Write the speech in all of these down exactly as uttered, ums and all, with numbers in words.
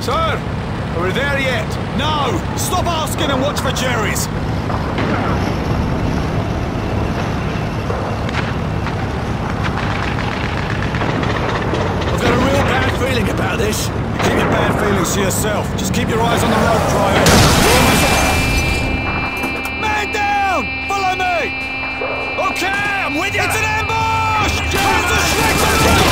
Sir, are we there yet? No! Stop asking and watch for Jerry's! I've got a real bad feeling about this. You keep your bad feelings to yourself. Just keep your eyes on the road, Dryer. Man down! Follow me! Okay, I'm with you! It's an ambush! Hands are Schlechter!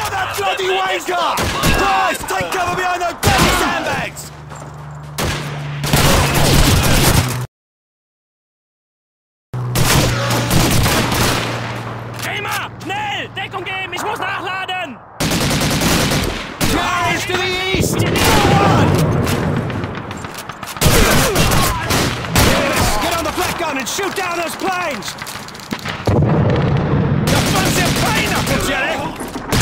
Shut that bloody wanker! Guys, take cover behind those bloody sandbags! Kramer, schnell! Deckung geben, ich muss nachladen! Guys, to the east! Go on! Get on the flak gun and shoot down those planes! You fancy a plane up there, Jerry?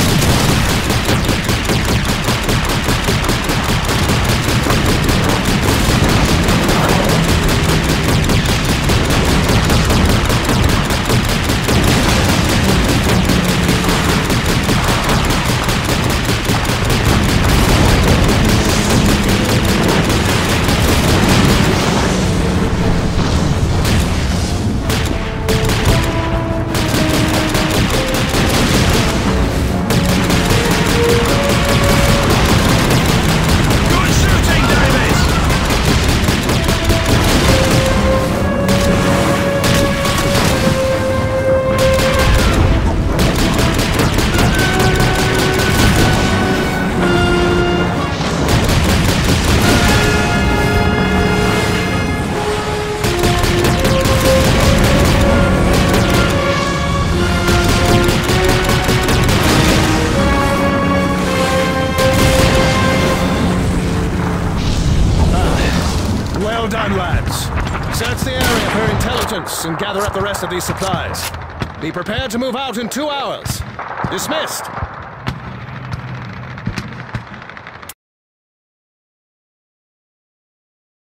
Well done, lads. Search the area for intelligence and gather up the rest of these supplies. Be prepared to move out in two hours. Dismissed.